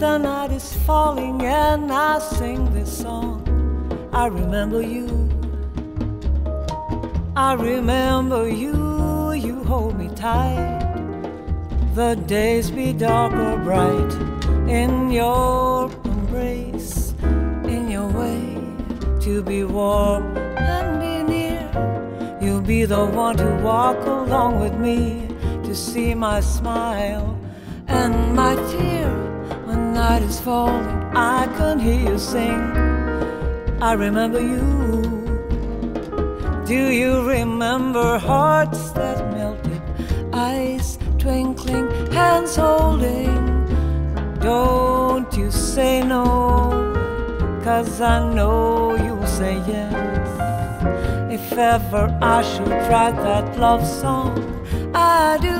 the night is falling and I sing this song. I remember you, I remember you, you hold me tight. The days be dark or bright in your embrace, in your way to be warm and be near. You'll be the one to walk along with me, to see my smile and my tear. When night is falling, I can hear you sing. I remember you. Do you remember hearts that melted, eyes twinkling, hands holding? Don't you say no, 'cause I know you'll say yes. If ever I should write that love song, I do.